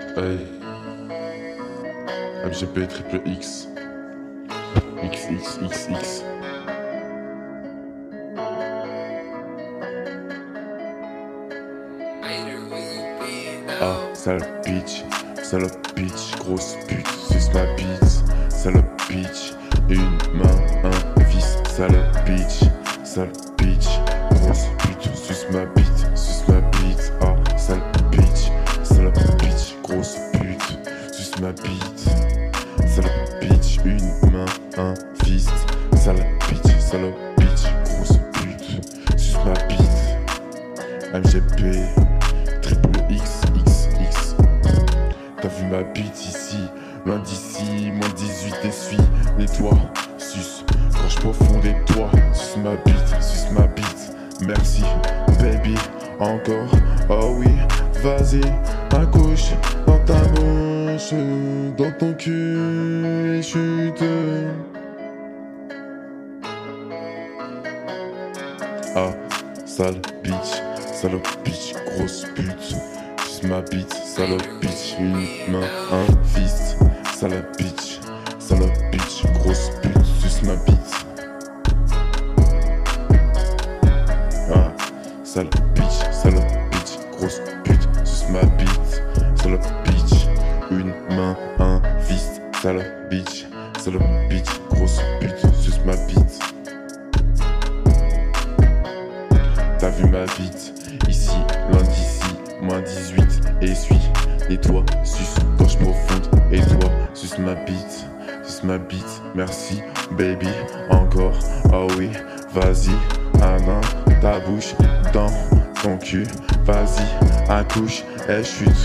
Hey, MGP triple X, XXXX. Ah, sale bitch, grosse pute, suce ma bite, sale bitch, une main, un fils, sale bitch, grosse pute, suce ma bite, ah, sale bitch, grosse pute, suce ma bite, une main, un fist, sale bitch, grosse pute, suce ma bite, MGP, triple XXX. T'as vu ma bite ici, loin d'ici, moins 18 essuie les toits, suce, quand je profonde des toits, suce ma bite, merci, baby, encore, oh oui, vas-y, accouche dans ta bouche, dans ton cul, et chute. Ah, sale bitch, grosse pute, suce ma bite, sale bitch, une main, un fist, sale bitch, grosse pute, suce ma bite. Ah, sale bitch, grosse pute, suce ma bite, sale bitch, une main, un fist, sale bitch, grosse pute, suce ma bite. T'as vu ma bite, ici, loin d'ici, moins 18, essuie les toits, suce, gorge profonde, et toi, suce ma bite, merci, baby, encore, oh oui, vas-y, main, ta bouche, dans ton cul, vas-y, accouche, et chute,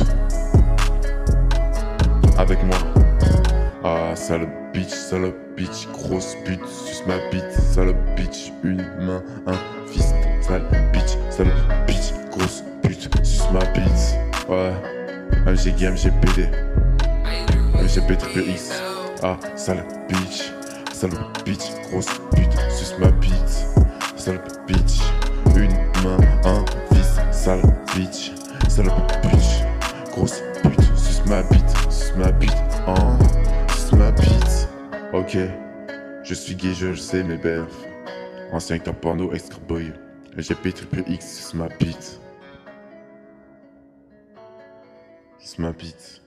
avec moi, ah, sale bitch, grosse pute, suce ma bite, sale bitch, une main, un fist, sale bitch, grosse pute, suce ma bite, ouais, MGPD, MGP triple X, ah, sale bitch, grosse pute, suce ma bite, sale bitch, une main, un fist, sale bitch, grosse pute, suce ma bite, oh, suce ma bite, ok, je suis gay, je le sais, mes belles. Ancien acteur porno, extra boy. MGP triple X, suce ma bite. Suce ma bite.